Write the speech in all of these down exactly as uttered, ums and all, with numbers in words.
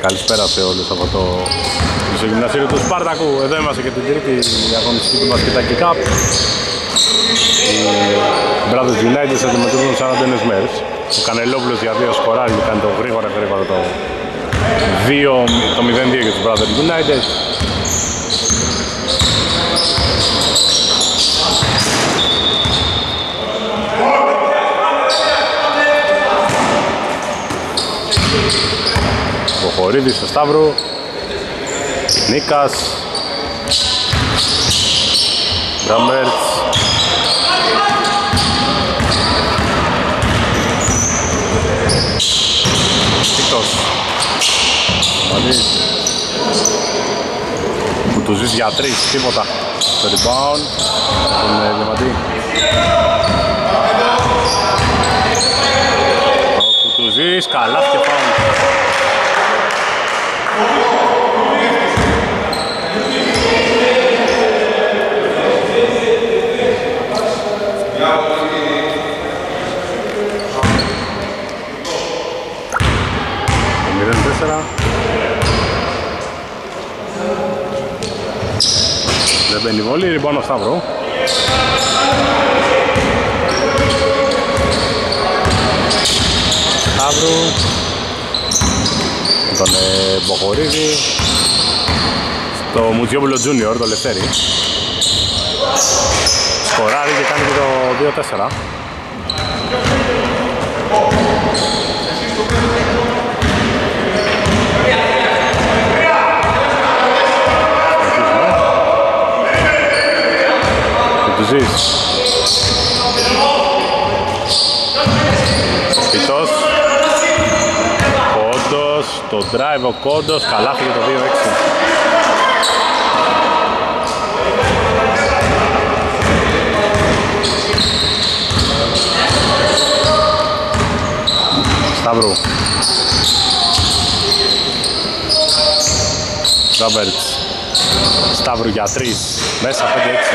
Καλησπέρα σε όλους από το γυμναστήριο του Σπάρτακου. Εδώ είμαστε και την τρίτη αγωνιστική του μπασκετάκι Cup. Οι Brothers United αντιμετωπίζουν τους Σαν Αντώνιος Μέρς. Ο Κανελόπουλος για δύο σκοράρει και κάνει το γρήγορα γρήγορα το δύο, το μηδέν δύο για τους Brothers United. Βοχορίδης στο Σταύρου, Νίκας, Μπραμέρτς, Τίτος, Μαλής, Κουτουζής για τρεις, τίποτα, στο rebound, τον Διαμαντή. Ο Κουτουζής, καλά και φάουλ. μηδέν τέσσερα. Δεν μπαίνει βολή, λοιπόν ο Σταύρο. Σταύρου. Τον ε, Μποχορίδη. Στο Μουτζιόπουλο Junior, το Λευτέρη. Σκοράρει και κάνει και το δύο τέσσερα. Κουτουζής. Πιτός. Κόντος, το drive ο Κόντος, καλάθι για το δύο έξι. Σταύρου. Ρόμπερτς. Σταύρου για τρεις, μέσα πέντε έξι.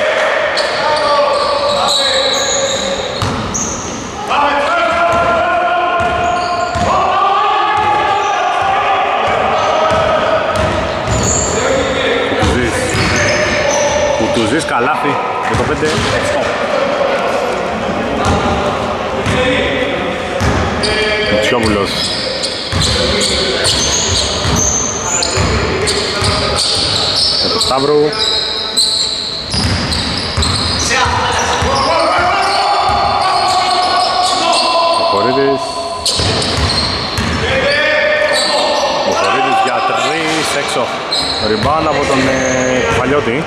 Κουτουζής, καλάθι για το πέντε έξι. Μητσιόπουλος. Για το Σταύρου. Ο Κορίδης. Ο Κορίδης για τρεις έξω. Ριμπάν από τον ε, Παλιώτη.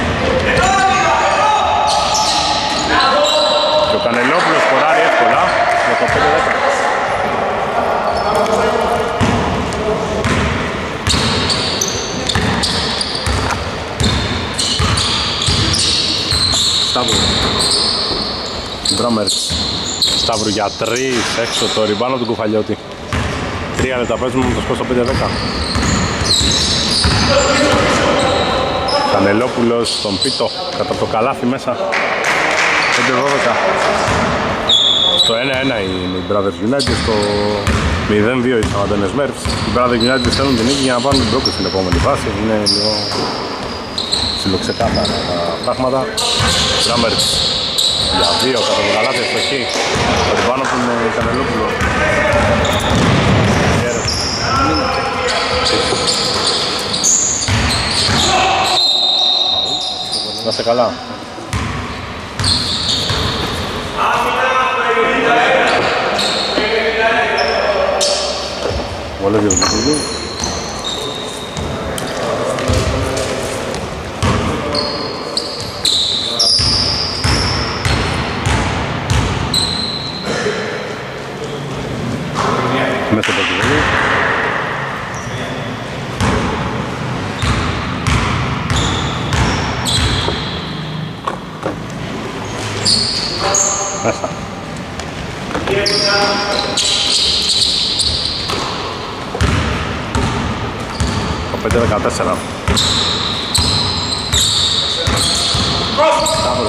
Και ο Κανελόπουλος σκοράρει εύκολα για το πέντε δέκα. Σταύρου. Μπράμερτς. Σταύρου για τρεις έξω, το ριμπάνο του Κουφαλιώτη. Τρία λεπτά παίζουμε με το σκορ στο πέντε δέκα. Κανελόπουλος στον Πίτο, κατά το καλάθι μέσα. πέντε δώδεκα. Στο ένα ένα είναι οι Brothers United, στο μηδέν δύο οι Σαν Αντώνιος Μέρς. Οι Brothers United θέλουν την νίκη για να πάρουν την πρόκληση στην επόμενη φάση. Είναι λίγο ψιλοξεκάθαρα τα πράγματα. Μπράμερτς για δύο, κατά το καλάθι ευτοχή. Το ριμπάνο που είναι Κανελόπουλο. Να είστε καλά. Βολεύει ο Βουκούλου. Μέσα από τη βολή. Μέσα. Το πέντε δεκατέσσερα. Σταύρου.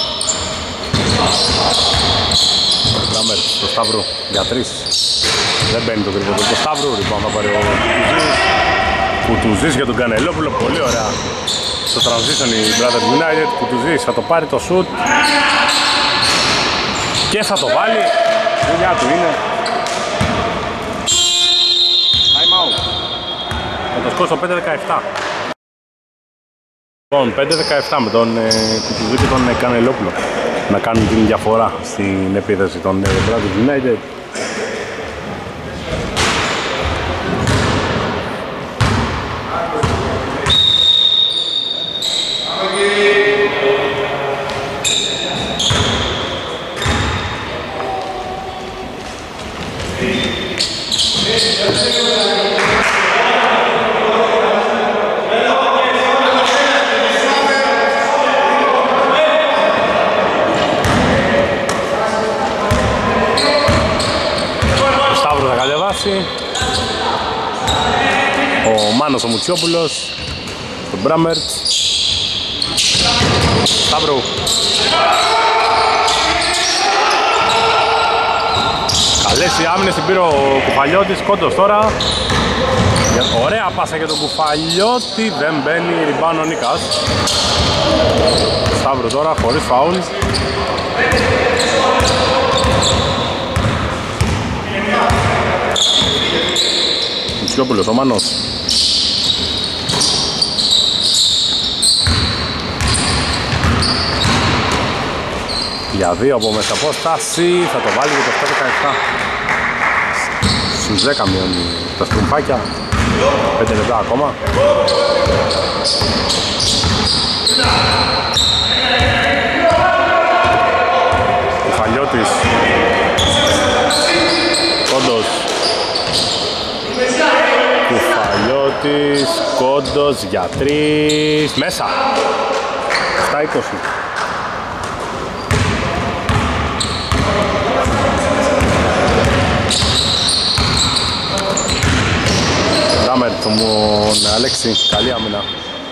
Σταύρου για τρεις. Δεν μπαίνει το τρίποντο του Σταύρου, λοιπόν θα πάρει ο Κουτουζής. Κουτουζής για τον Κανελόπουλο, πολύ ωραία. Στο transition η Brothers United, Κουτουζής θα το πάρει το shoot. Και θα το βάλει, δουλειά του είναι. Time out. Με το σκορ στο πέντε δεκαεπτά. Λοιπόν, πέντε δεκαεπτά με τον ε, Κουτουζή και τον ε, Κανελόπουλο να κάνουν την διαφορά στην επίθεση των ε, Brothers United. Ο Μάνος ο Μουτσιόπουλος, τον Μπράμερτ, Σταύρου. Καλές οι άμυνες, την πήρε ο Κουφαλιώτης, κόντος τώρα. Ωραία πάσα για τον Κουφαλιώτη, δεν μπαίνει, ριμπάουν ο Νίκας. Σταύρου τώρα, χωρίς φάουλ. Μουτσιόπουλος, ο Μάνος. Για δύο από μέσα απόσταση, θα το βάλει για το επτά δεκαεπτά. Στους δέκα μειώνει τα στρουμφάκια, πέντε λεπτά ακόμα. Κουφαλιώτης, κόντος. Κουφαλιώτης, κόντος για τρεις, μέσα. επτά είκοσι. Ράμερ τον Αλέξη, καλή άμυνα.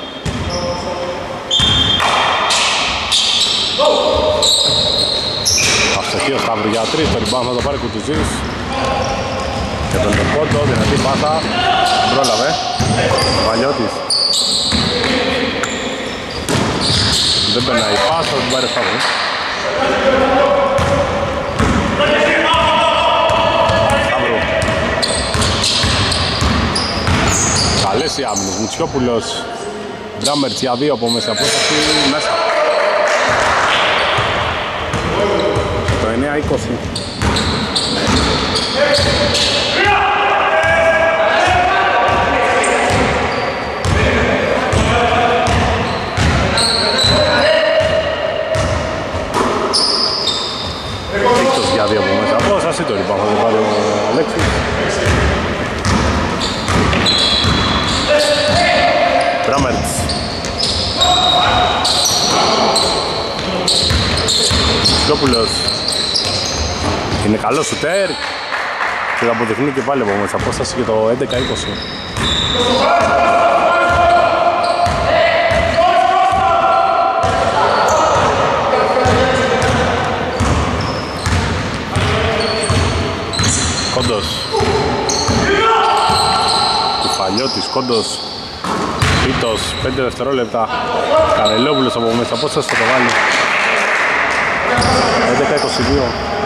Αυστοχή ο Σταύρου για τρεις, το ριμπάουν θα το πάρει Κουτουζής. Και τον Κόντο, δυνατή πάσα, πρόλαβε. Βαλιώτης. Δεν περνάει η πάσα, θα την πάρει ο Σταύρου. Σταύρου. Καλές οι άμυνες, Μουτσιόπουλος. Ντράμερτς για δύο από μέσα απόσταση, μέσα. Το εννέα είκοσι. Εκτός για δύο από μέσα απόσταση, το λοιπόν θα το πάρει ο Αλέξης. Ντράμερτς. Μουτσιόπουλος. Είναι καλό σουτέρ και θα αποδειχνεί και πάλι από μέσα απόσταση για το έντεκα είκοσι. Κόντος. Κουφαλιώτης, Κόντος. Πίτος, πέντε δευτερόλεπτα. Κανελόπουλος από μέσα απόσταση θα το βάλει. έντεκα είκοσι δύο.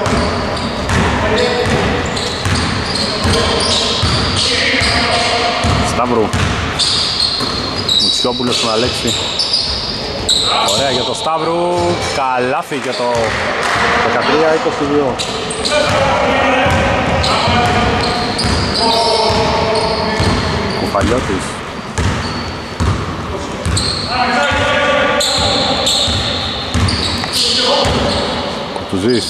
Σταύρου. Μουτσιόπουλος στον Αλέξη. Ωραία για το Σταύρου. Καλάθι για το δεκατρία είκοσι δύο. Κουφαλιώτης. Κουτουζής.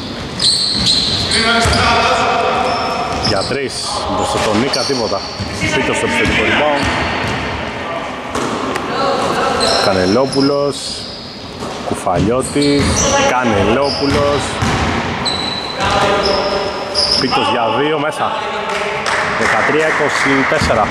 Για τρεις, μπροστά τον Νίκα τίποτα. Πίτος στο επιθετικό rebound. Κανελόπουλος. Κουφαλιώτης. Κανελόπουλος. Πίτος για δύο μέσα. δεκατρία είκοσι τέσσερα.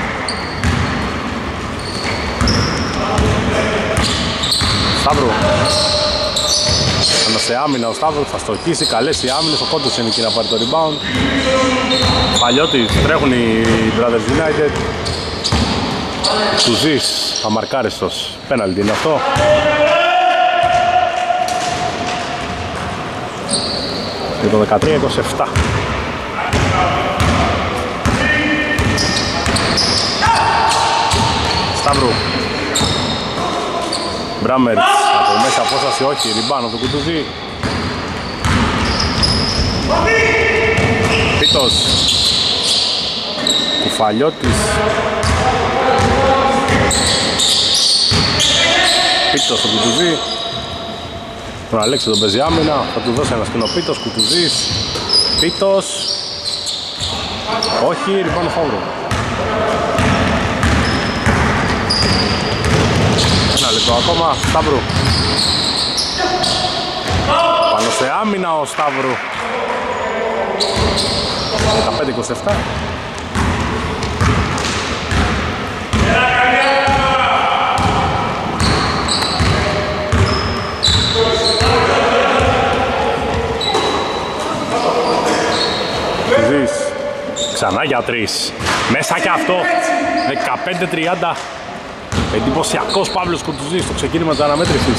Σταύρου. Πάνω σε άμυνα ο Σταύρος, θα στοχίσει, καλές οι άμυνες, ο Κόντος είναι εκεί να πάρει το rebound. Παλιώτης, τρέχουν οι Brothers United. Του ζεις, αμαρκάριστος, πέναλτι είναι αυτό. Και το δεκατρία είκοσι επτά. Σταύρου. Μπράμερτς, από μέσα απόσταση όχι, ριμπάνω του Κουτουζή. Πίτος. Κουφαλιώτης. Πίτος του Κουτουζή. Τον Αλέξη τον παίζει άμυνα, θα του δώσει ένα σκηνό Πίτος, Κουτουζής. Πίτος. Όχι, ριμπάνω φαύρο. Ένα λεπτό ακόμα, Σταύρου. Πάνω σε άμυνα ο Σταύρου. δεκαπέντε είκοσι επτά. Ζεις. Ξανά για τρεις. Μέσα και αυτό. δεκαπέντε τριάντα. Εντυπωσιακός Παύλος Κουτουζής στο ξεκίνημα της αναμέτρησης.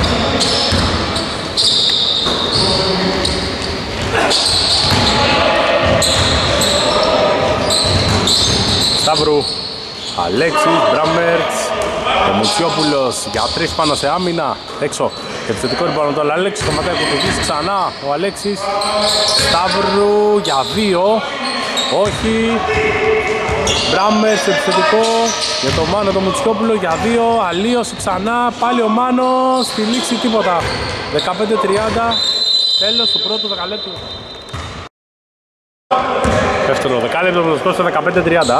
Σταύρου, Αλέξης, Μπράμερτς, ο Μουτσιόπουλος για τρεις πάνω σε άμυνα, έξω. Επιθετικό ριμπάουντ του Αλέξης, κομματάει ο Κουτουζής ξανά, ο Αλέξης. Σταύρου για δύο, όχι. Μπράμερτς επιθετικό για το Μάνο το Μουτσιόπουλο για δύο, αλλίωση ξανά, πάλι ο Μάνος, στη λήξη τίποτα. δεκαπέντε τριάντα, τέλος του πρώτου δεκαλέπτου. Δεύτερο δεκάλεπτο με το σκορ στο δεκαπέντε τριάντα.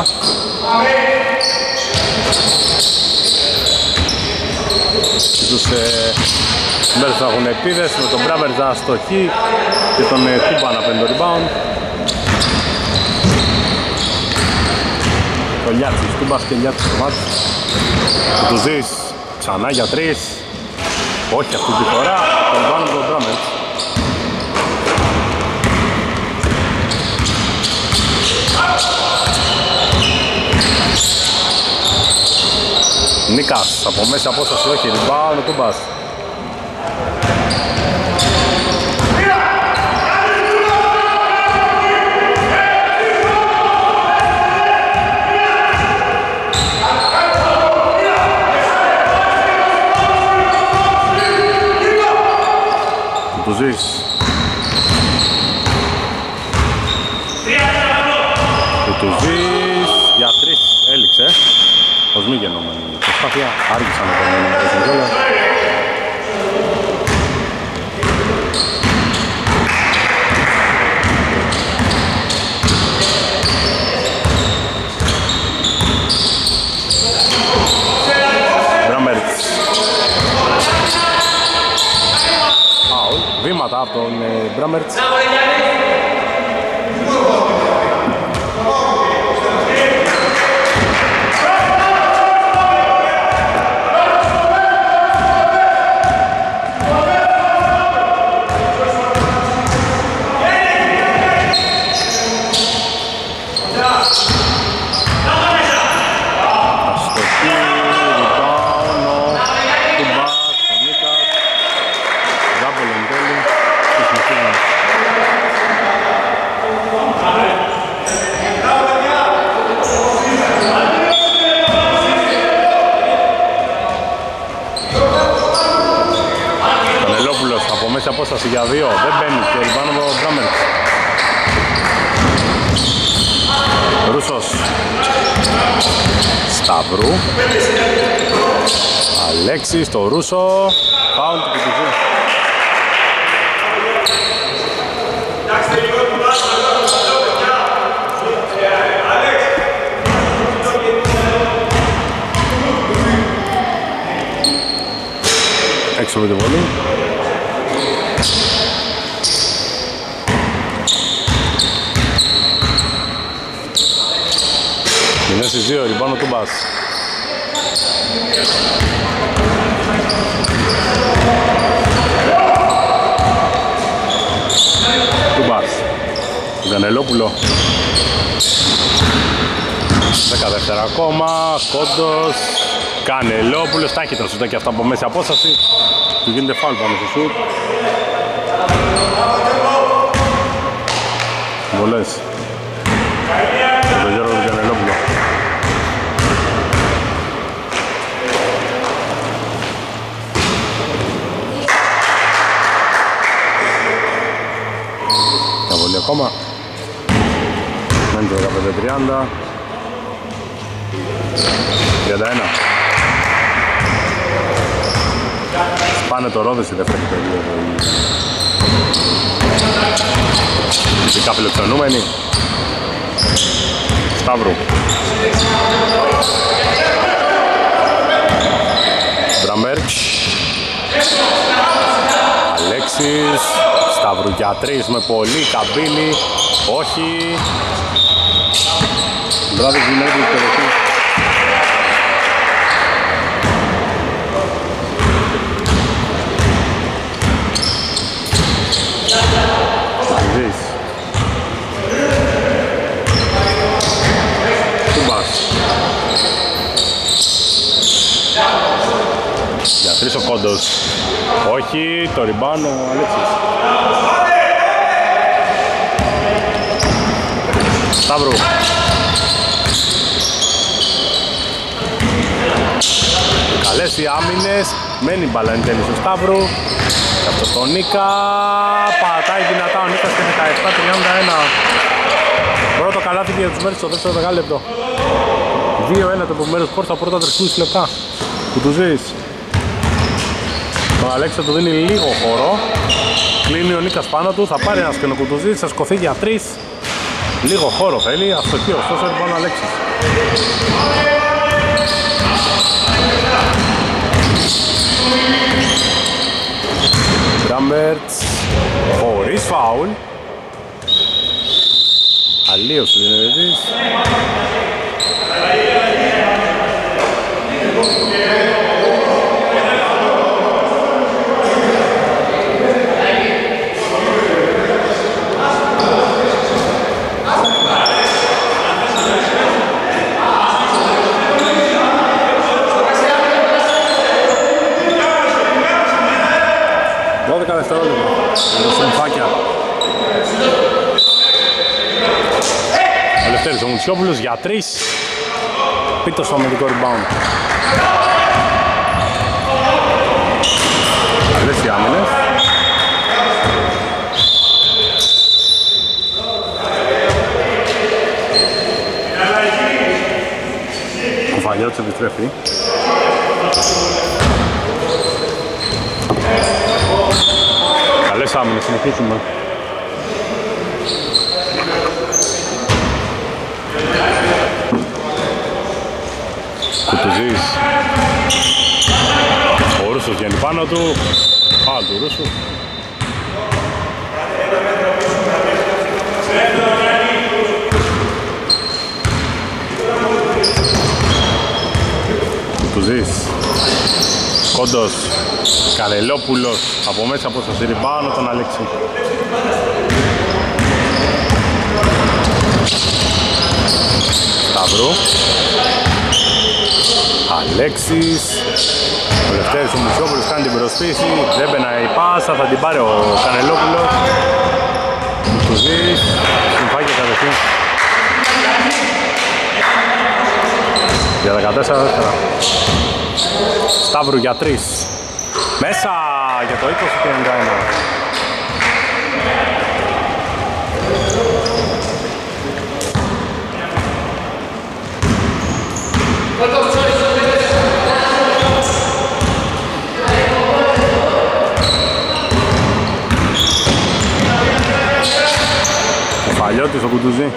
Τους ε, μέρες που έχουν επίδες με τον Μπράμερτς να στοχεί και τον ε, Τούμπα να παίρνει το rebound. Το Λιάτσις, Τούμπας και Λιάτσις στο μάτι. Του ζεις ξανά για τρεις. Όχι αυτή τη φορά, τον πάνω από τον Μπράμερτς. Νίκας, από μέσα απόσταση όχι, rebound ο Τούμπας. Κουτουζής. Κουτουζής για τρεις έληξε. Ως μη γεννόμενη προσπάθεια, άργησαν να τον πέσουν κιόλας. Μπράμερτς. Φάουλ, βήματα από τον Μπράμερτς. Απόσταση για δύο, δεν μπαίνει και ριμπάνω από τον Μπράμερτς. Ρούσος. Σταύρου. Αλέξης στο Ρούσο. Φάουλ του Κουτουζή. Έξω με τη βολή. Είναι στις δύο, ριμπάνω του Μπάς. τον Κανελόπουλο. δέκα δεύτερα ακόμα, Κόντος, Κανελόπουλος, τάχυτα σούτα και αυτά από μέση απόσταση. Του γίνεται φάουλ πάνω στο σουτ. Βολές για τον Γιώργο του Κανελόπουλο. Μια βολή ακόμα. Μένει το δεκαπέντε τριάντα. τριάντα ένα. Πάνε το ρόδες η δεύτερη περίοδο. Φυσικά φιλοξενούμενοι. Σταύρου. Μπραμέρ. Αλέξης. Σταύρου για τρεις με πολύ καμπύλη. Όχι. Μπράβο γυναίκη και δοχή. Για τρεις ο Κόντος. Όχι, το ριμπάν ο Αλέξης. Σταύρου. Καλές οι άμυνες. Μένει μπαλά εν τέλει στο Σταύρου. Και αυτό στο Νίκα. Πατάει δυνατά ο Νίκας και δεκαεπτά τριάντα ένα. Πρώτο καλάθι για τους μέρες στο δεύτερο δεκάλεπτο. δύο ένα το επιμέρους σκορ στα πρώτα τριάντα λεπτά. Κουτουζής. Τον Αλέξη θα του δίνει λίγο χώρο. Κλείνει ο Νίκας πάνω του, θα πάρει ένα σκηνό Κουτουζής, θα σκοθεί για τρεις. Λίγο χώρο θέλει, αστοχή, ωστόσο είναι πάνω ο Αλέξης. Γκράμπερτς, χωρίς φάουλ. Αλλίωσε ο Γενεδίτης. δώδεκα δευτερόλεπτα. Το συμφάκια. Ο Λευτέρης ο Μουτσιόπουλος για τρεις. Πίτο στο αμυντικό rebound. Καλές οι άμυνες. Ο Φαγιώτης επιστρέφει. Καλές άμυνες, συνεχίσουμε. Κουτουζής. Ο Ρούσος βγαίνει πάνω του. Φάουλ του Ρούσου. Κουτουζής. Κόντος. Κανελόπουλος. Από μέσα από το σιριμπάνο τον Αλέξη. Σταυρού. Αλέξης. Ο Λευτέρης ο Μουτσιόπουλος κάνει την προσποίηση. Δεν πέναει η πάσα, θα την πάρει ο Κανελόπουλος. Κουτουζής. Συμφάγει κατευθείαν. Για δεκατέσσερα δεύτερα. Σταύρου για τρεις. Μέσα για το είκοσι τριάντα ένα. Ο Παλιώτης ο Κουτουζή.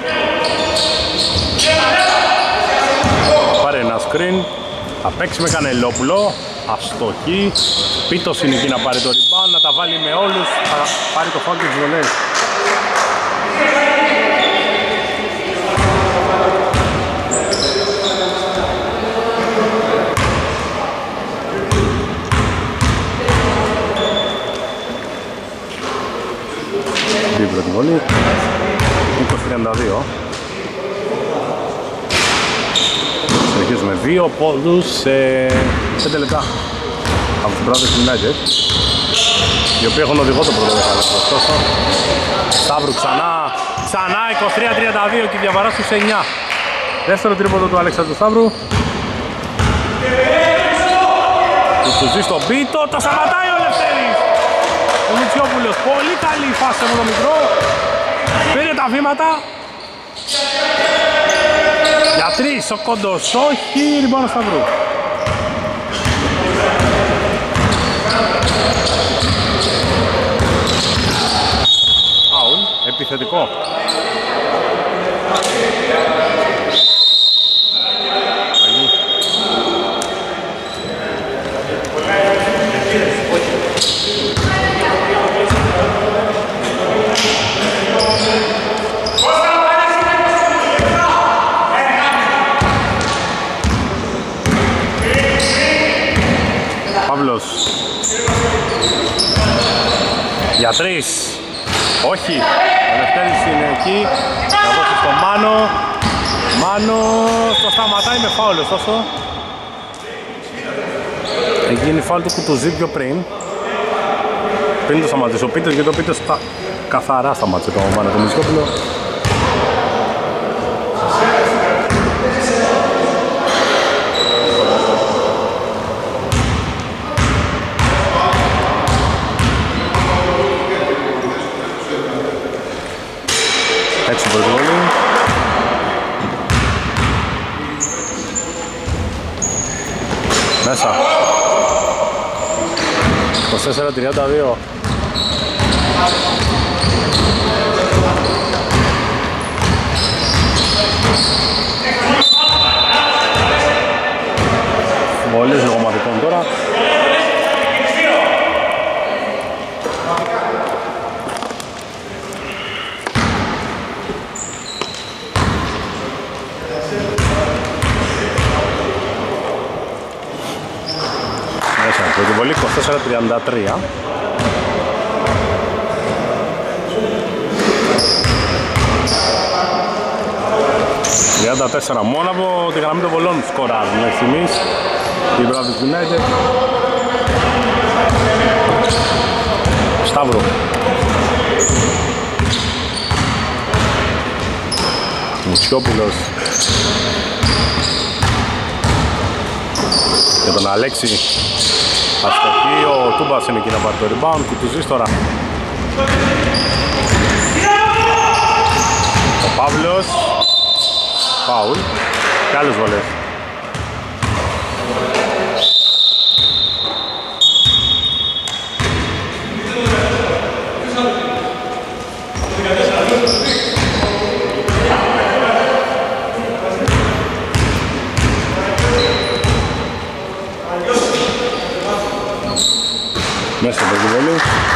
Πάρε ένα screen. Θα παίξει με Κανελόπουλο. Αστοχή. Πίτος είναι εκεί να πάρει το rebound, να τα βάλει με όλους. Θα πάρει το φάουλ και τις βολές. Την πρώτη βολή. συνεχίζουμε. Δύο πόντους σε πέντε λεπτά από τους Brothers United, οι οποίοι έχουν οδηγό το πρώτο δεκάλεπτο. Ωστόσο, Σταύρου ξανά, ξανά είκοσι τρία τριάντα δύο και η διαφορά στους εννιά. Δεύτερο τρίποντο του Αλέξανδρου Σταύρου. Του ζει στο πίτο, το σταματάει ο Λευτέρης. Ο Μητσιόπουλος, πολύ καλή φάση από το μικρό. Πήρε τα βήματα. Για τρεις, ο Κόντος, όχι, λοιπόν ο Σταυρού. Άουλ, επιθετικό. Παύλος για τρεις, όχι, ο Λευτέρης είναι εκεί, θα δώσει στο Μάνο, Μάνο το σταματάει με φάουλ, ωστόσο έχει γίνει φάουλ του Κουτουζή πιο πριν, πριν το σταματήσει ο Πίτος, γιατί ο Πίτος τα καθαρά σταμάτησε το Μάνο το Μητσιόπουλο. Έτσι το πρώτο βόλι. Μέσα. είκοσι τέσσερα τριάντα δύο. Βολές εγωματικών τώρα. Το βολή είκοσι τέσσερα τριάντα τρία. τριάντα τέσσερα μόνο από τη γραμμή των βολών σκοράρουν μέχρι στιγμής η Brothers United. Σταύρο. Μητσιόπουλος και τον Αλέξη. Αστοχή, ο Τούμπας είναι εκεί να πάρει το rebound, Κουτουζής τώρα. Ο Παύλος, φάουλ, και άλλες βολές. Μέσα στο περιβόλι.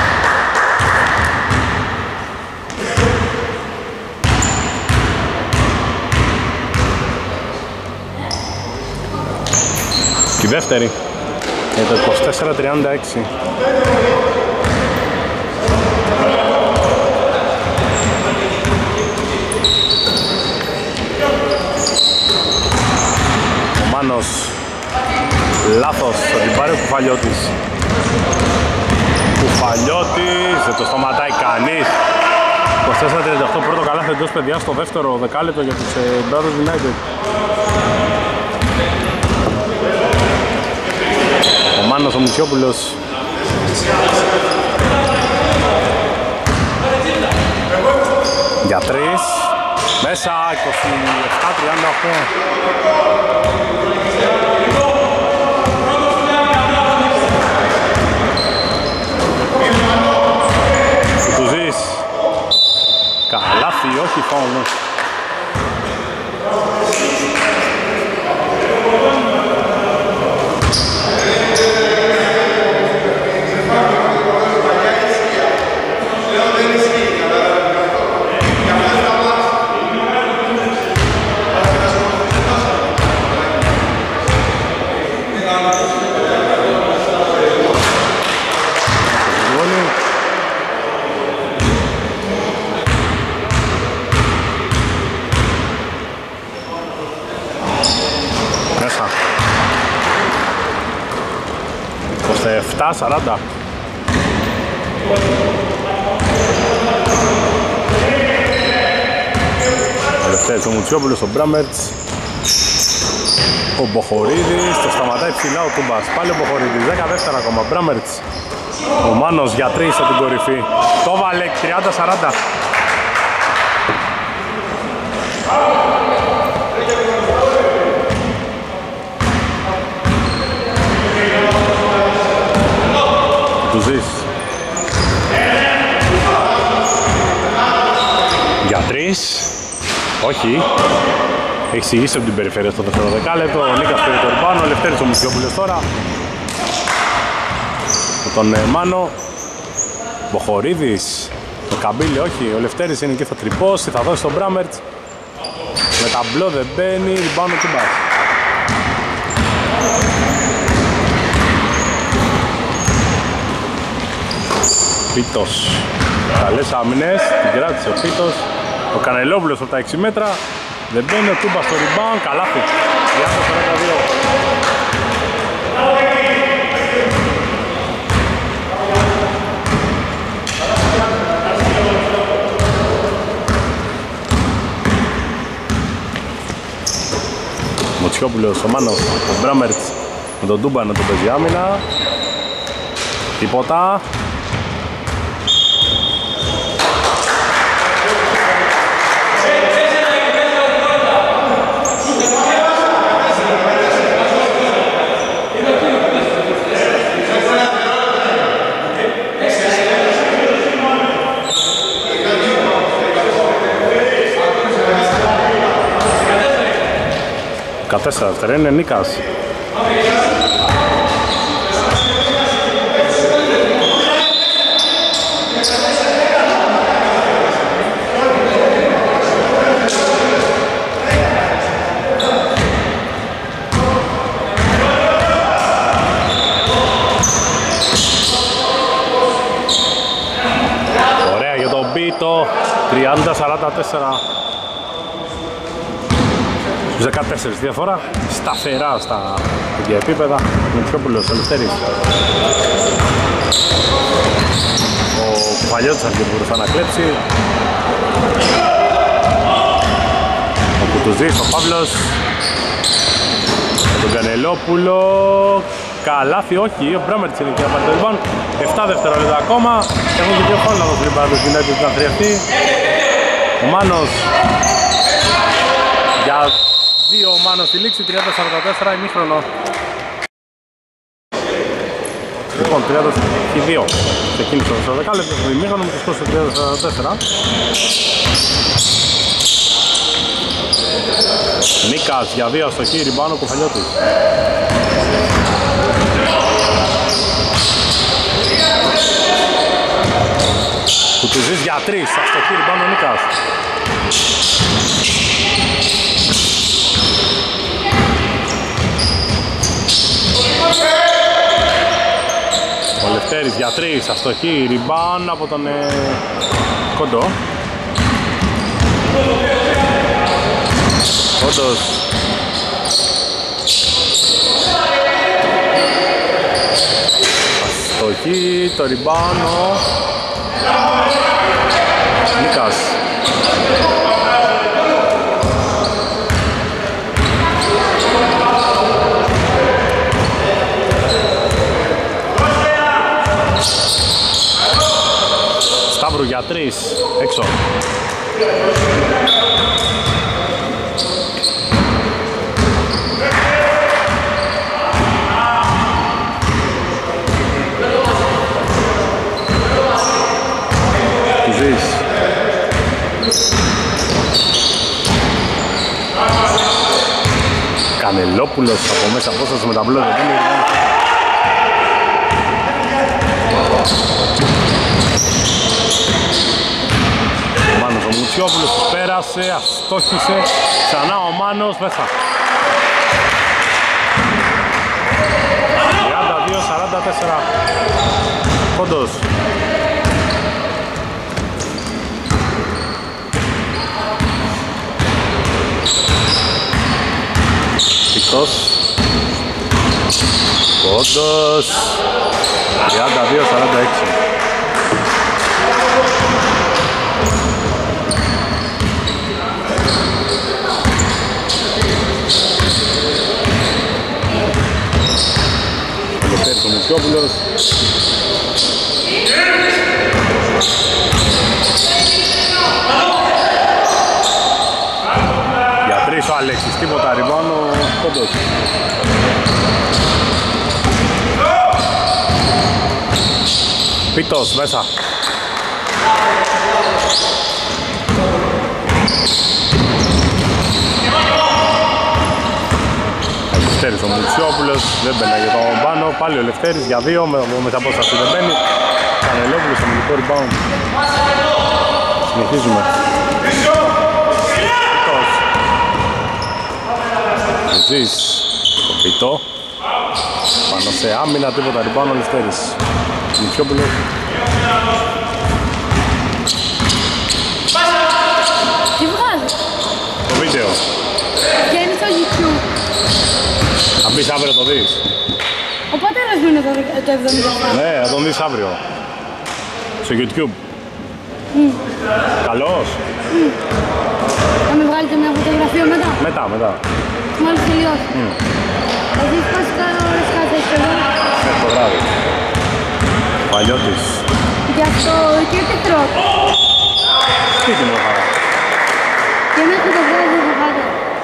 Και η δεύτερη για το είκοσι τέσσερα τριάντα έξι. Ο Μάνος λάθος, θα την πάρει ο Κουφαλιώτης. Κουφαλιώτης, δεν το σταματάει κανείς. είκοσι τέσσερα τριάντα οκτώ, πρώτο καλάθι εντός παιδιά στο δεύτερο δεκάλεπτο για τους ε, Brothers United. Ο Μάνος ο Μητσιόπουλος. Για τρεις. Μέσα είκοσι επτά τριάντα οκτώ. Κουτουζής. Καλάθι, όχι φάουλ. επτά σαράντα. Ο Λευτέρης ο Μουτσιόπουλος, ο Μπράμερτς, ο Μποχορίδης, το σταματάει ψηλά ο Τούμπας, πάλι ο Μποχορίδης, δέκα δεύτερα ακόμα, Μπράμερτς, ο Μάνος για τρεις από την κορυφή, το βάλε τριάντα σαράντα. Του ζεις για τρεις, όχι, έχει συγγύσει από την περιφέρεια στο δεύτερο δεκάλεπτο. Ο Νίκας πήρε το ριμπάουντ, ο Λευτέρης ο Μουτσιόπουλος τώρα με τον Μάνο. Μποχορίδης, το Καμπύλη, όχι, ο Λευτέρης είναι και θα τρυπώσει, θα δώσει τον Μπράμερτς, με ταμπλό δεν μπαίνει, ριμπάουντ ο Τούμπας. Πίτος, καλές άμυνες, την κράτησε ο Πίτος, ο Κανελόπουλος από τα έξι μέτρα, δεν μπαίνει ο Τούμπας στο rebound, καλάθι, τριάντα σαράντα δύο. Μοτσιόπουλος, ο Μάνος, ο Μπράμερτς με τον Τούμπα να τον παίζει άμυνα, τίποτα. δεκατέσσερα δεύτερα είναι Νίκας. Ωραία για τον Πίτο, τριάντα σαράντα τέσσερα. Στους δεκατέσσερα διαφορά, σταθερά στα ίδια επίπεδα. Μητσιόπουλος, ο Λευτέρης. Ο Κουφαλιώτης αρχίζει μπορούσε να κλέψει. Ο Κουτουζής, ο Παύλος. Με τον Κανελόπουλο. Καλάθι, όχι, ο Μπράμερτς είναι και να πάρει το rebound. επτά δευτερόλεπτα ακόμα. Έχουν και δύο φάουλ να δώσουν πάνω στην United να θριευτεί. Ο Μάνος για δύο, ο Μάνος στη λήξη, τριάντα σαράντα τέσσερα, ημίχρονο. Λοιπόν, τριάντα και δύο ξεκίνησε το δεκάλεπτο, το ημίχρονο με το σκορ στο τριάντα σαράντα τέσσερα. Νίκας για δύο αστοχή, rebound ο Κουφαλιώτης. Κουτουζής για τρεις, αστοχή, rebound ο Νίκας. Ο Λευτέρης για τρεις, αστοχή, rebound από τον ε, Κοντό. Κοντός. Αστοχή, το rebound ο Νίκας. Σταύρου για τρεις, έξω. Κουζής. Κανελόπουλος από μέσα απόσταση με τα μπλό. Ο Μουτσιόπουλος τους πέρασε, αστόχησε, ξανά ο Μάνος μέσα. τριάντα δύο σαράντα τέσσερα. Κόντος. Πιτός. Πόντος τριάντα δύο σαράντα έξι. Ο Μητσιόπουλος. Για τρεις ο Αλέξης, τίποτα ριμπάνω, πόντος. Πίτος μέσα. Λευτέρης ο Μητσιόπουλος, δεν μπαίνει για τον πάνω, πάλι ο Λευτέρης για δύο, με μεσαπόσταση δεν μπαίνει. Κανελόπουλος στο μιλικό rebound. Συνεχίζουμε. Πίτος. Ζης, το Πίτο. Πάνω σε άμυνα, τίποτα rebound ο Λευτέρης. Μητσιόπουλος. Τι βγάζει? Το βίντεο. Βγαίνει στο YouTube. Θα μπεις αύριο το δεις. Ο πατέρας μου είναι το εβδομήντα επτά. Ναι, θα τον δεις αύριο. Στο YouTube. Mm. Καλός. Mm. Θα με βγάλετε μια φωτογραφία μετά. Μετά, μετά. Μόλις τελειώσει. Mm. Θα δεις πόσες ώρες κάθεσαι εδώ. Μέχρι το βράδυ. Παλιώτης. Γι' αυτό και τι τρώτε. Σπίτι μου χαρά. Και μέχρι το βράδυ θα πάτε.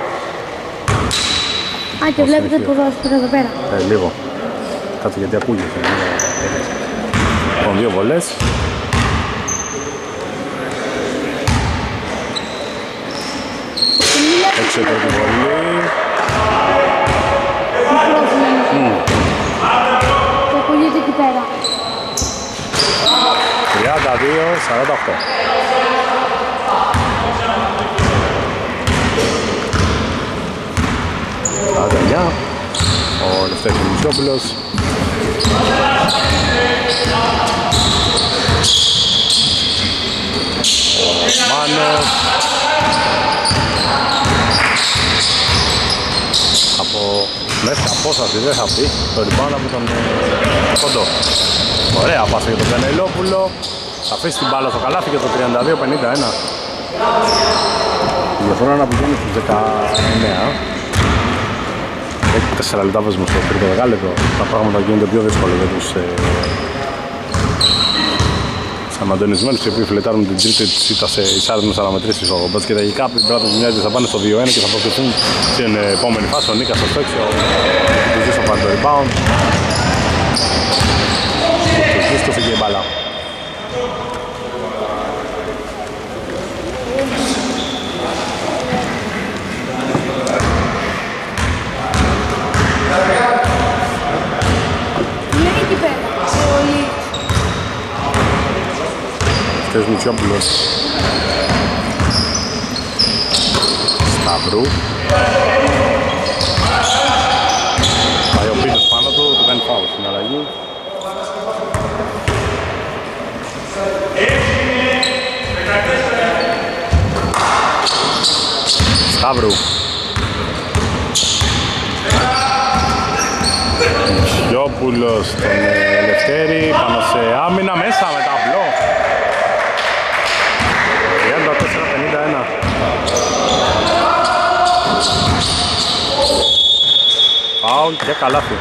Α, και βλέπετε ποδόσφαιρο εδώ πέρα. Ε, λίγο. Κάτσε γιατί ακούγεται. Λοιπόν, δύο βολές. Έξω η πρώτη βολή. Και ακούγεται εκεί πέρα. τριάντα δύο σαράντα οκτώ. σαράντα εννιά. Ο Λευτέρης Μητσιόπουλος. Ο Μάνος. Από μέσα απόσταση δεν θα πει το rebound από τον Κοντό. Ωραία πάσα για τον Κανελόπουλο. Θα αφήσει την μπάλα στο καλάθι για το τριάντα δύο πενήντα ένα. Η διαφορά να πηγαίνει στους δεκαεννέα. Έχει τέσσερα λεπτά παίζουμε στο τρίτο δεκάλεπτο. Τα πράγματα γίνονται πιο δύσκολα για τους ε, σαμαντονισμένους οι οποίοι φιλετάρουν την τρίτη της ήττα σε εισάρτημες αναμετρήσεις ο μπασκετ και κάποιοι μπράτες μοιάζει θα πάνε στο δύο ένα και θα προκριθούν στην επόμενη φάση. Ο Νίκας στο στέξιο, ο Κουζής θα πάρει το rebound. Ο Κουζής το φύγει η μπάλα. Θες Μητσιόπουλος. Σταύρου. Πάει ο Πίτος πάνω του, του κάνει φάουλ στην αλλαγή. Σταύρου. Μητσιόπουλος στον Ελευθέρη, πάνω σε άμυνα, μέσα με ταμπλό. τριάντα τέσσερα πενήντα ένα. Φάουλ και καλάθι.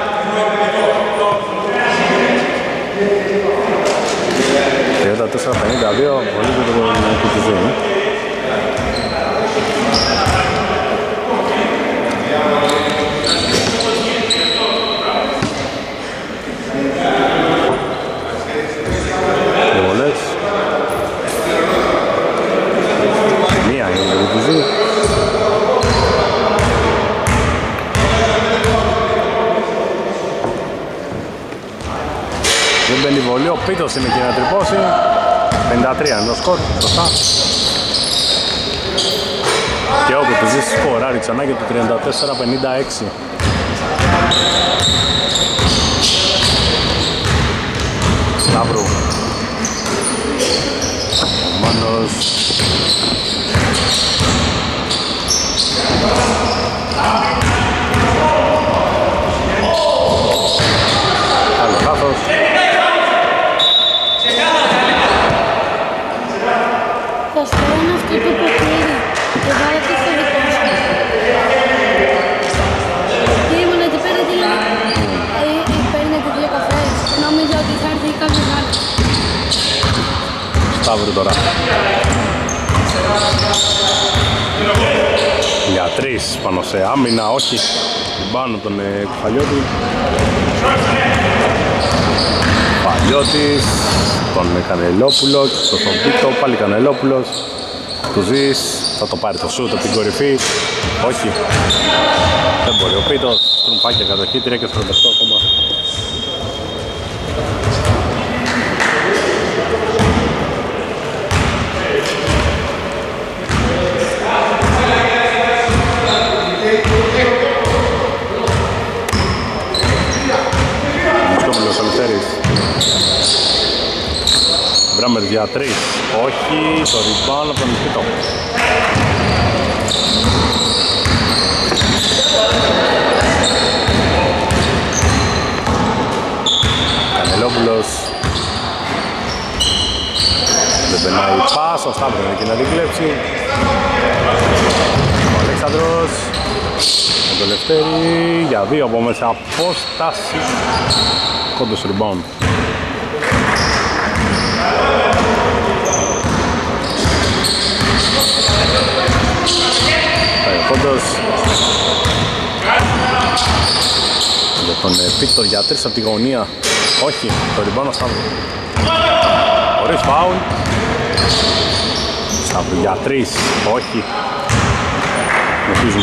τριάντα τέσσερα πενήντα δύο, πολύ και το κουτουζίνι. Μία είναι το κουτουζίνι. Δεν μπαίνει βολή, ο Πίτος είναι και να τρυπώσει. πενήντα τρία είναι το σκορ, σωστά. Και ο Κουτουζής σκοράρει ξανά για το τριάντα τέσσερα πενήντα έξι. Σταύρου. Ο Μάνος. Σταύρου τώρα. Για τρεις πάνω σε άμυνα, όχι. Πάνω τον ε, Κουφαλιώτη. Παλιώτης, τον Κανελόπουλο, στο Σομπίτο, πάλι Κανελόπουλος. Του Ζης, θα το πάρει το σούτ από την κορυφή. Όχι. Δεν μπορεί ο Πίτος, στρουμφάκια κατοχή, τρία και σαράντα οκτώ ακόμα. Μπράμερ για τρεις, όχι, το rebound από τον Μιχτό. Κανελόπουλος. Δεν περνάει πάσα, ο Σταύρος εκεί να την κλέψει. Ο Αλέξανδρος. Με το Λευτέρη, για δύο από μέσα απόσταση. Κόντος rebound. Κόντος για τον Πίκτορ για τρεις από τη γωνία. Όχι, το ριμπάνω Σταύρου. Χωρίς φάουλ. Σταύρου για τρεις, όχι. Νοφίζουμε.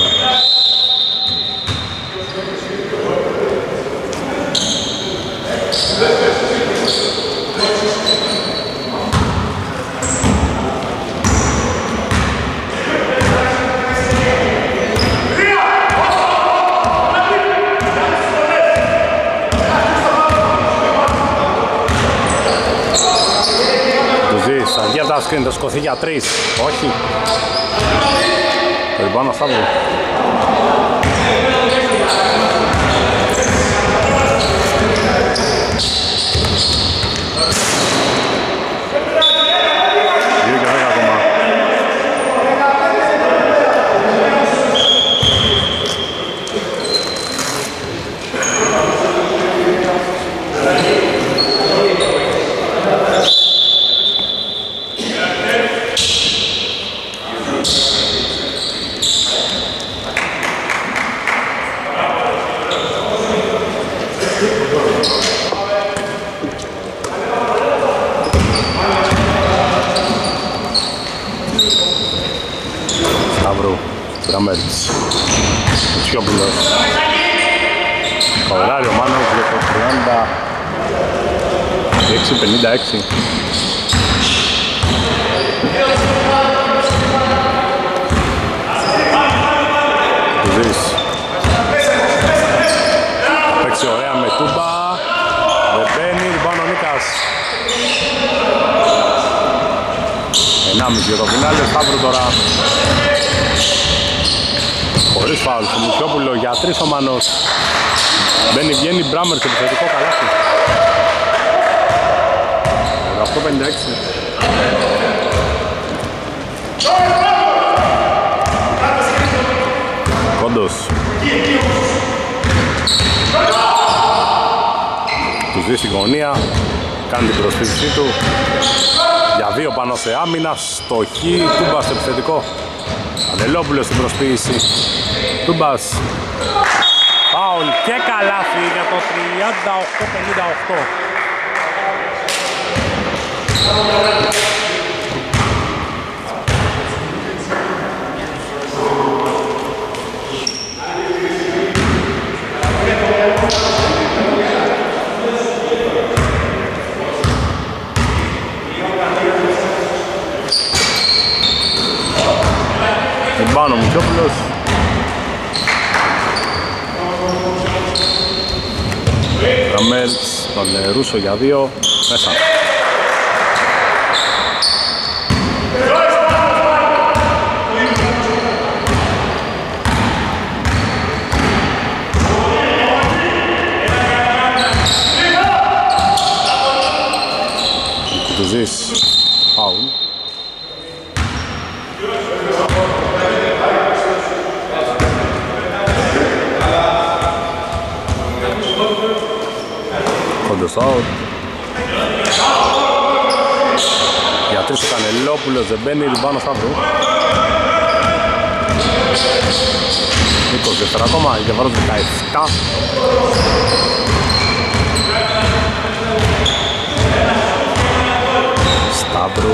Αργία σκριν, θα σκοθεί για τρεις, όχι. Το ριμπάνω Σταύρου. Δύο και δέκα ακόμα. Μπραμέρτς, Τσιόπουλος, Καουράριο Μάνος, τριάντα έξι πενήντα έξι. Κουζής, παίξει ωραία με Τούμπα, δεν μπαίνει, λοιπόν ο Νίκας. ενάμιση για το φινάλε, Σταύρου τώρα. Χωρίς φάουλ στο Μουτσιόπουλο για τρεις ο Μανός. Μπαίνει, βγαίνει Μπράμερ σε επιθετικό καλάθι. δεκαοκτώ πενήντα έξι. Κόντος. Τους δει στη γωνία. Κάνει την προσφύγησή του. Για δύο πάνω σε άμυνα. Στοχή. Τούμπα στο επιθετικό. Ανελόπουλος στην προσποίηση. Τούμπας. Φάουλ και καλάθι για το τριάντα οκτώ πενήντα οκτώ. Πάνω ο Μητσόπουλος. Ραμέλς, τον Ρούσο για δύο, μέσα. Του ζεις, φάουλ. Κόντος out. Για τρεις ο Κανελόπουλος, δεν μπαίνει, ριμπάνω Σταύρου. είκοσι τέσσερα ακόμα, η διαφορά του δεκαεπτά. Σταύρου.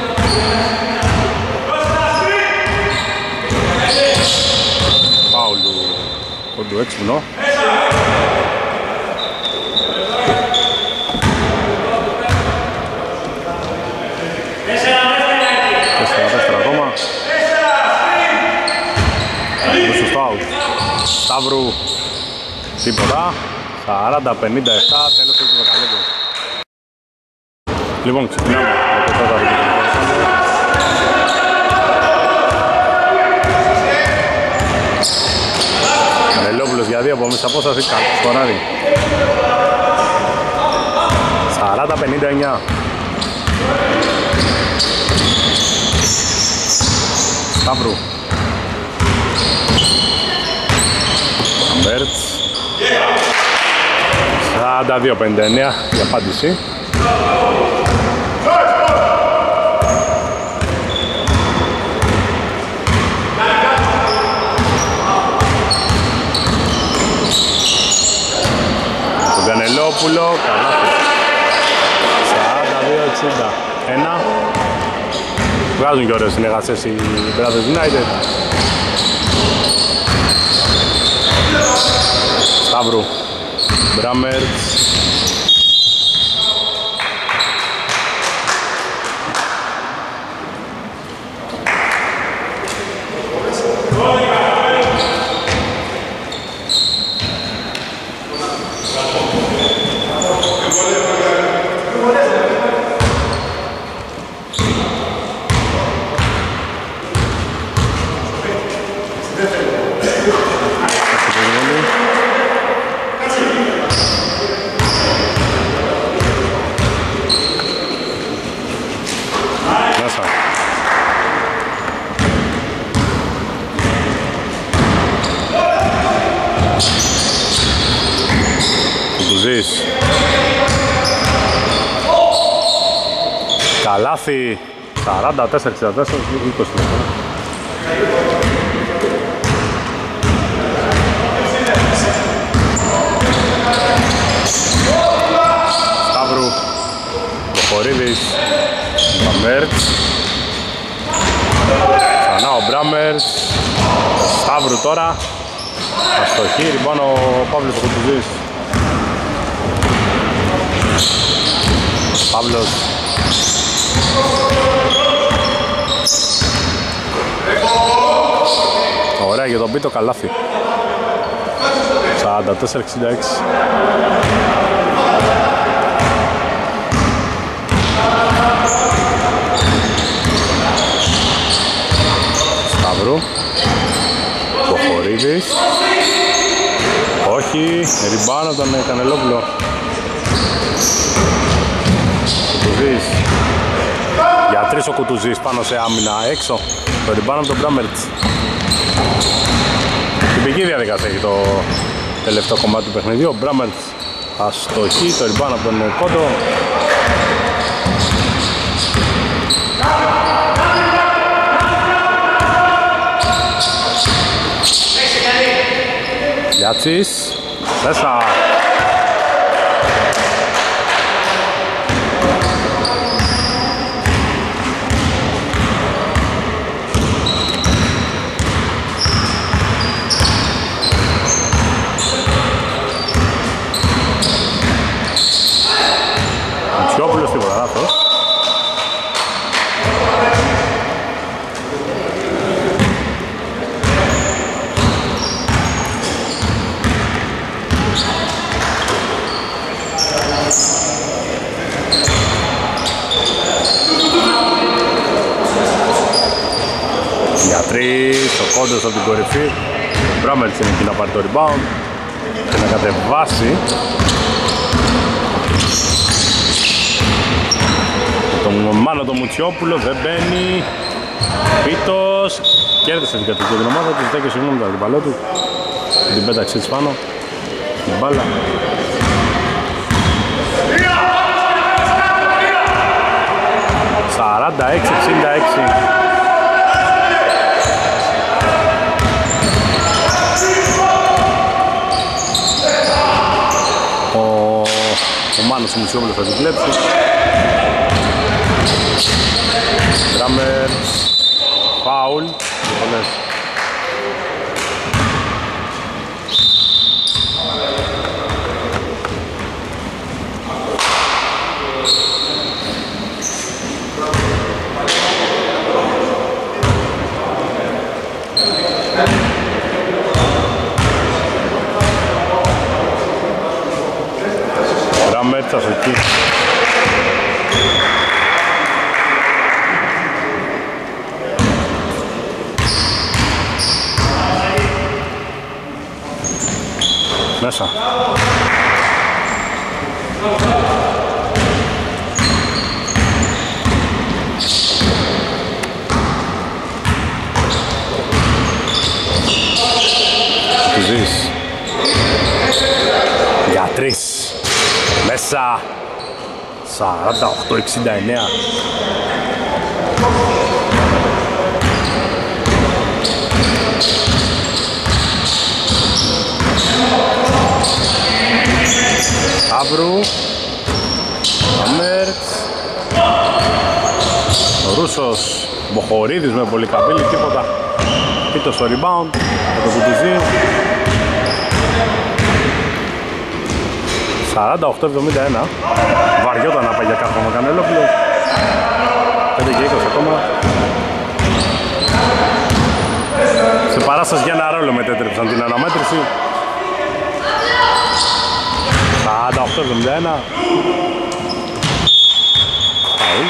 Πάουλου, κοντού έξυπνο. Σταύρου, τίποτα, σαράντα πενήντα επτά, τέλος του δεκαλέπτου. Λοιπόν, ξεκινάμε με το τέταρτο και το Κανελόπουλος για δύο από μέσα απόσταση, σκοράρει. σαράντα πενήντα εννιά. Σταύρου. Μπέρτς. σαράντα δύο πενήντα εννιά η απάντηση. Τον Κανελόπουλο, καλά. σαράντα δύο εξήντα ένα. Βγάζουν και ωραίες συνεργασίες οι Brothers United. Σταύρου, Μπράμερτς. Καλάθι, σαράντα τέσσερα εξήντα τέσσερα, είκοσι λεπτά. Σταύρου, Προχωρίδης, Μπραμέρτς. Ξανά ο Μπράμερτς. Σταύρου τώρα. Αστοχή, λοιπόν ο Παύλος Κουτουζής. Παύλος. Ωραία για τον Πίτο, καλάθι. σαράντα τέσσερα εξήντα έξι. Σταύρου. Προχωρίδης. Όχι, ριμπάνω τον Κανελόπουλο. Κουτουζής. Για τρεις ο Κουτουζής πάνω σε άμυνα έξω. Το ριμπάνω από τον Μπράμερτς. Τυπική διαδικασία έχει το τελευταίο κομμάτι του παιχνιδιού. Ο Μπράμερτς αστοχή, το ριμπάνω από τον Κόντο. Γιάτσης, μέσα. Μητσιόπουλος τίποτα λάθος. Για τρεις, ο Κόντος από την κορυφή. Ο Μπράμερτς είναι εκεί να πάρει το rebound και να κατεβάσει. Τον Μάνο τον Μουτσιόπουλο δεν μπαίνει. Πίτος κέρδισε την κατοικία την ομάδα του, ζητάει και συγγνώμη τον αντιπαλό του. Την πέταξε έτσι πάνω. Την μπάλα. σαράντα έξι εξήντα έξι. Ο, ο Μάνος ο Μουσιόπουλος θα την κλέψει. Ντράμερ, φάουλ, πολλές. Ντράμερ, τσασοκή. Μέσα. Του ζεις. Για τρεις. Μέσα. σαράντα οκτώ εξήντα εννέα. Αύρου, Αμέρτς, ο Ρούσος, Μποχορίδης με πολύ καμπύλη, τίποτα. Πίτο στο rebound, με το κουτουζί. σαράντα οκτώ εβδομήντα ένα, βαριόταν να πάει για κάρφωμα Κανελόπουλος. πέντε και είκοσι ακόμα. Σε παράσταση για ένα ρόλο μετέτρεψαν την αναμέτρηση. σαράντα οκτώ εβδομήντα ένα. Φάουλ.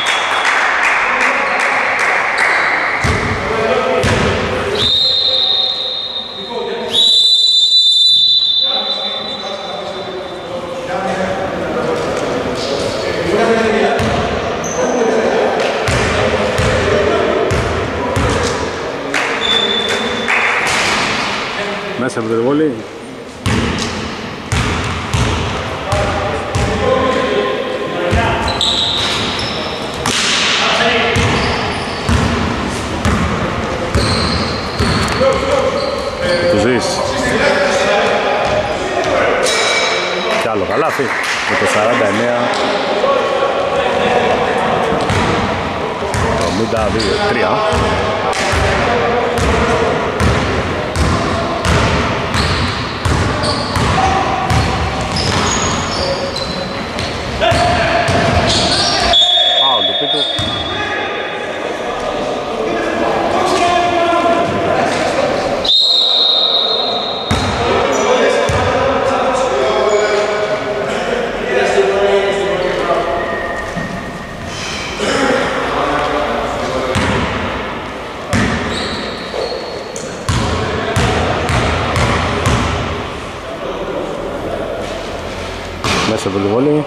Μέσα από το βόλι. Του ζεις. Κι άλλο καλάθι με το σαράντα εννέα εβδομήντα δύο τρία. Πάω το πίτου. Μέσα από τη βολή.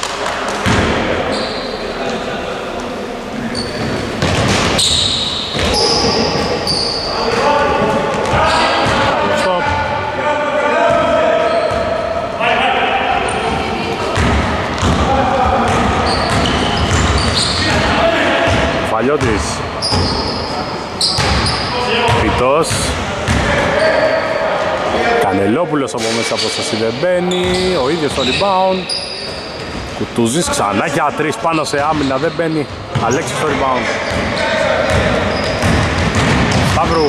Φαλιώτης. Πιτός. Κανελόπουλος από μέσα από το δεν μπαίνει, ο ίδιος στο rebound. Κουτούζης ξανά για τρεις πάνω σε άμυνα, δεν μπαίνει. Αλέξης στο rebound. Σταύρου.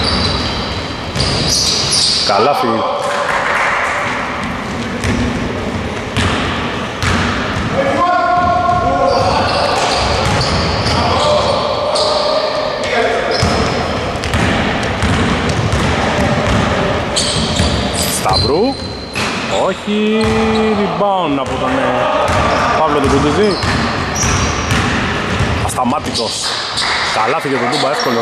Καλάθι. Σταύρου. Όχι, rebound από τον ε, Παύλο τον Κουντουζή. Ασταμάτητος. Καλάθι για τον Τούμπα, εύκολο.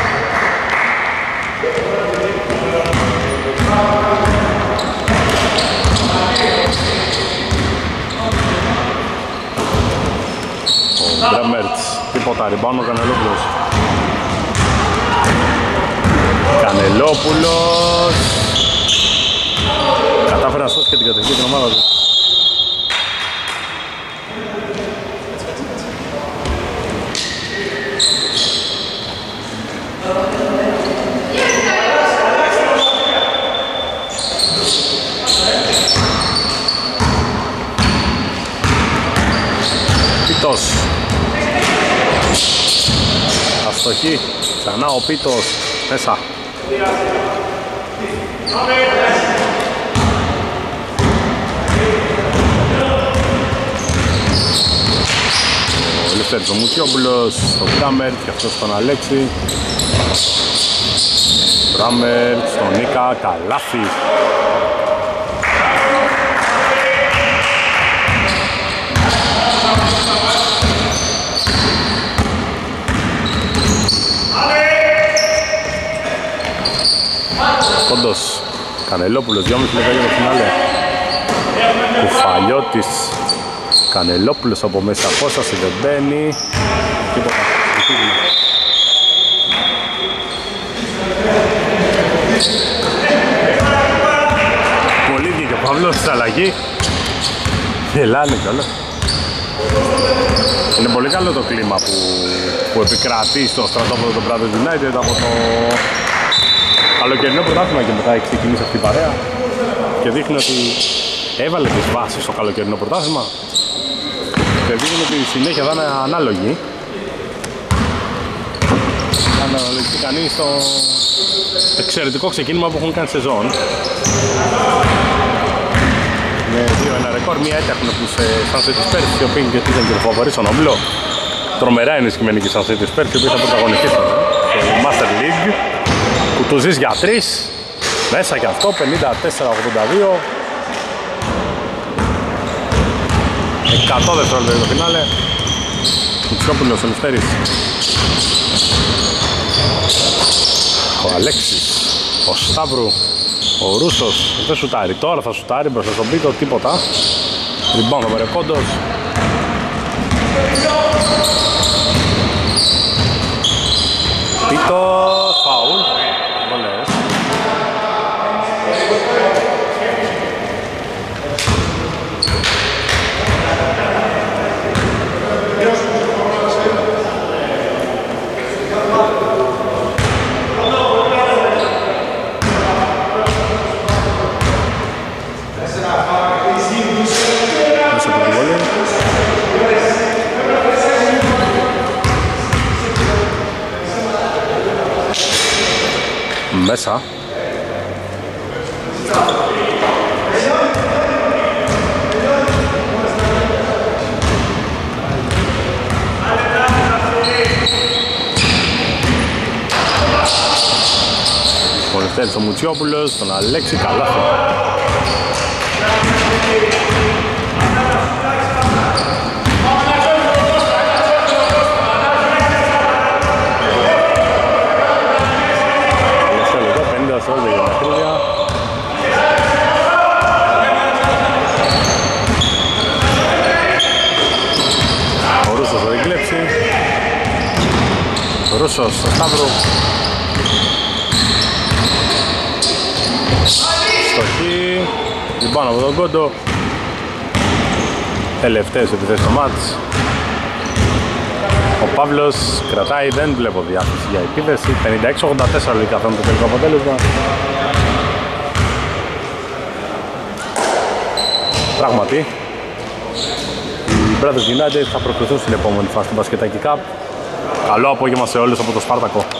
Ο Ντρέμερτς, τίποτα, rebound ο Κανελόπουλος. Κανελόπουλος. Κατάφερε να σώσει και την κατευθύνει την ομάδα του. Στοχή, ξανά ο Πίτος, μέσα. Ο Λευτέρης ο Μουτσιόπουλος, ο Μπράμερτ και αυτός στον Αλέξη. Μπράμερτ στον Νίκα, καλάθι. Πόντος, Κανελόπουλος, δυόμισι λεπτά για το φινάλε. Κουφαλιώτης, Κανελόπουλος από μέσα απόσταση, δεν μπαίνει. Τίποτα. Πολύ βγήκε ο Παύλος στην αλλαγή. Γελάνε κιόλας. Είναι πολύ καλό το κλίμα που, που επικρατεί στο στρατόπεδο του Brothers United από το καλοκαιρινό πρωτάθλημα και μετά έχει ξεκινήσει αυτή η παρέα και δείχνει ότι έβαλε τις βάσεις στο καλοκαιρινό πρωτάθλημα και δείχνει ότι η συνέχεια θα είναι ανάλογη. Αν αναλογιστεί κανείς το εξαιρετικό ξεκίνημα που έχουν κάνει σεζόν. Με δύο ένα ρεκόρ, μία έτσι έχουν τους Sunset Spurs, οι οποίοι και ήταν και το φαβορί στον όμιλο. Τρομερά ενισχυμένοι και οι Sunset Spurs, οι οποίοι θα πρωταγωνιστήσουν στο Master League. Κουτουζής για τρεις, μέσα και αυτό, πενήντα τέσσερα ογδόντα δύο. εκατό δευτερόλεπτα για το φινάλε. Μουτσιόπουλος, ο Λευτέρης. Ο Αλέξης, ο Σταύρου, ο Ρούσος, δεν σουτάρει, τώρα θα σουτάρει μπροστά στον Πίτο, τίποτα. Λοιπόν, ο Βερεκόντος. Πίτο, φάουλ, βολές. Μέσα. Ο Λευτέρης ο Μουτσιόπουλος, τον Αλέξη, καλάθι. Ο Ρούσος θα την κλέψει. Ο Ρούσος στο Σταύρο. Στοχή. Λοιπόν από τον Κόντο. Τελευταίες επιθέσεις στο μάτς. Ο Παύλος κρατάει, δεν βλέπω διάθεση για επίθεση. πενήντα έξι ογδόντα τέσσερα λογικά θα είναι το τελικό αποτέλεσμα. Πράγματι, οι Brothers United θα προκριθούν στην επόμενη φάση του Μπασκετάκι Cup. Καλό απόγευμα σε όλους από το Σπάρτακο.